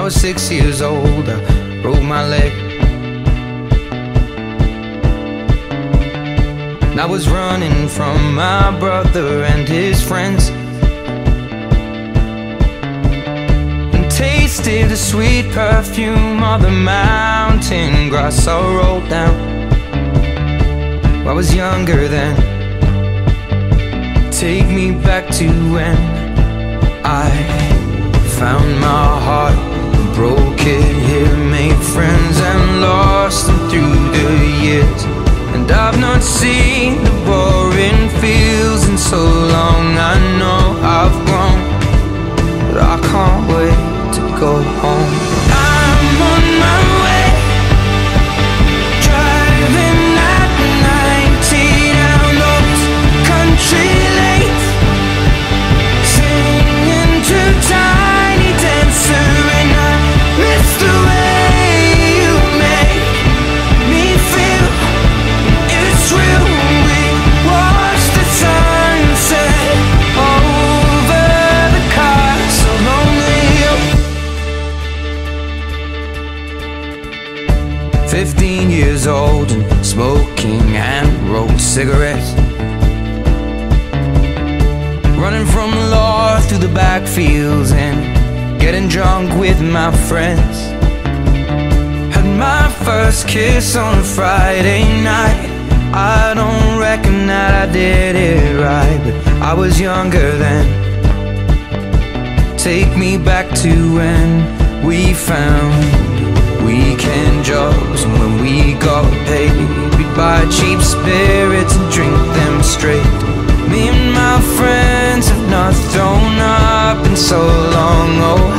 I was 6 years old, I broke my leg. And I was running from my brother and his friends, and tasted the sweet perfume of the mountain grass I rolled down. I was younger then. Take me back to when I found my heart, broke it here, made friends and lost them through the years. And I've not seen the boring fields in so long. I know I've grown, but I can't wait to go home. I'm on my way, driving at 90 down those country lanes, singing to Tiny Dancer, and I miss the way you make me feel. It's real. We watch the sunset over the castle on the hill. 15 years old and smoking hand-rolled cigarettes, running from the law through the backfields and getting drunk with my friends. Had my first kiss on a Friday night. I don't reckon that I did it right, but I was younger then. Take me back to when we found weekend jobs, and when we got paid, we'd buy cheap spirits and drink them straight. Me and my friends have not thrown up in so long. Oh,